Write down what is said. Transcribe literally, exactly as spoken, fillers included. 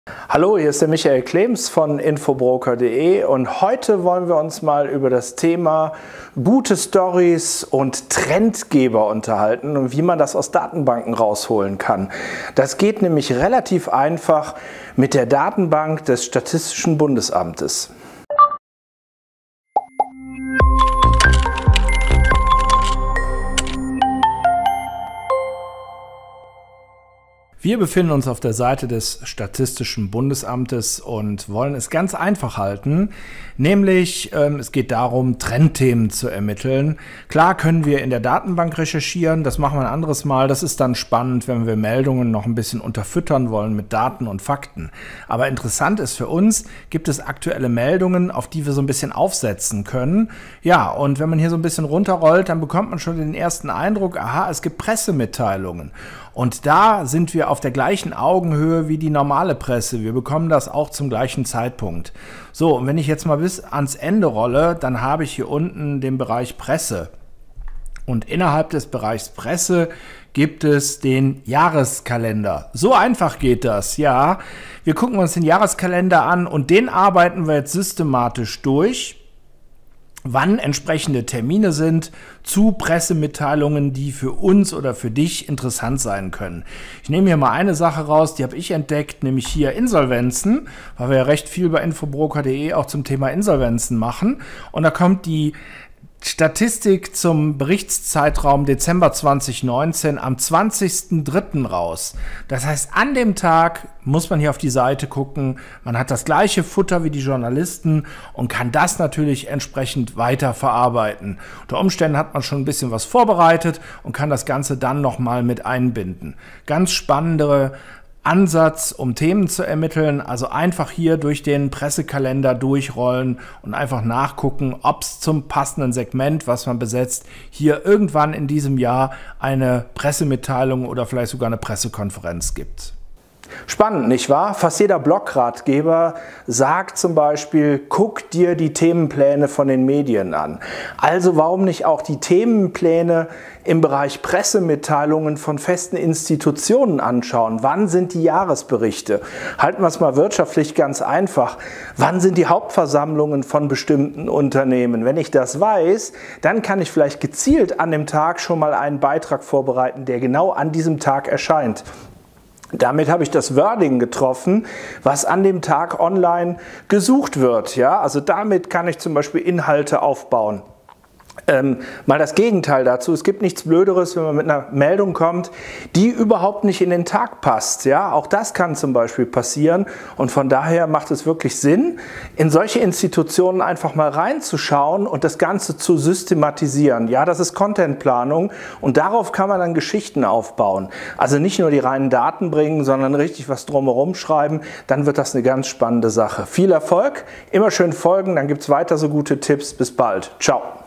Hallo, hier ist der Michael Klems von Infobroker punkt de und heute wollen wir uns mal über das Thema gute Stories und Trendgeber unterhalten und wie man das aus Datenbanken rausholen kann. Das geht nämlich relativ einfach mit der Datenbank des Statistischen Bundesamtes. Wir befinden uns auf der Seite des Statistischen Bundesamtes und wollen es ganz einfach halten, nämlich ähm, es geht darum, Trendthemen zu ermitteln. Klar können wir in der Datenbank recherchieren, das machen wir ein anderes Mal, das ist dann spannend, wenn wir Meldungen noch ein bisschen unterfüttern wollen mit Daten und Fakten. Aber interessant ist für uns, gibt es aktuelle Meldungen, auf die wir so ein bisschen aufsetzen können. Ja, und wenn man hier so ein bisschen runterrollt, dann bekommt man schon den ersten Eindruck, aha, es gibt Pressemitteilungen. Und da sind wir auf der gleichen Augenhöhe wie die normale Presse. Wir bekommen das auch zum gleichen Zeitpunkt. So, und wenn ich jetzt mal bis ans Ende rolle, dann habe ich hier unten den Bereich Presse. Und innerhalb des Bereichs Presse gibt es den Jahreskalender. So einfach geht das, ja. Wir gucken uns den Jahreskalender an und den arbeiten wir jetzt systematisch durch, wann entsprechende Termine sind zu Pressemitteilungen, die für uns oder für dich interessant sein können. Ich nehme hier mal eine Sache raus, die habe ich entdeckt, nämlich hier Insolvenzen, weil wir ja recht viel bei Infobroker punkt de auch zum Thema Insolvenzen machen. Und da kommt die Statistik zum Berichtszeitraum Dezember zweitausendneunzehn am zwanzigsten dritten raus. Das heißt, an dem Tag muss man hier auf die Seite gucken, man hat das gleiche Futter wie die Journalisten und kann das natürlich entsprechend weiter verarbeiten. Unter Umständen hat man schon ein bisschen was vorbereitet und kann das Ganze dann nochmal mit einbinden. Ganz spannende Ansatz, um Themen zu ermitteln, also einfach hier durch den Pressekalender durchrollen und einfach nachgucken, ob es zum passenden Segment, was man besetzt, hier irgendwann in diesem Jahr eine Pressemitteilung oder vielleicht sogar eine Pressekonferenz gibt. Spannend, nicht wahr? Fast jeder Blogratgeber sagt zum Beispiel, guck dir die Themenpläne von den Medien an. Also warum nicht auch die Themenpläne im Bereich Pressemitteilungen von festen Institutionen anschauen? Wann sind die Jahresberichte? Halten wir es mal wirtschaftlich ganz einfach. Wann sind die Hauptversammlungen von bestimmten Unternehmen? Wenn ich das weiß, dann kann ich vielleicht gezielt an dem Tag schon mal einen Beitrag vorbereiten, der genau an diesem Tag erscheint. Damit habe ich das Wording getroffen, was an dem Tag online gesucht wird. Ja? Also damit kann ich zum Beispiel Inhalte aufbauen. Ähm, mal das Gegenteil dazu, es gibt nichts Blöderes, wenn man mit einer Meldung kommt, die überhaupt nicht in den Tag passt. Ja? Auch das kann zum Beispiel passieren und von daher macht es wirklich Sinn, in solche Institutionen einfach mal reinzuschauen und das Ganze zu systematisieren. Ja, das ist Contentplanung und darauf kann man dann Geschichten aufbauen. Also nicht nur die reinen Daten bringen, sondern richtig was drumherum schreiben, dann wird das eine ganz spannende Sache. Viel Erfolg, immer schön folgen, dann gibt es weiter so gute Tipps. Bis bald. Ciao.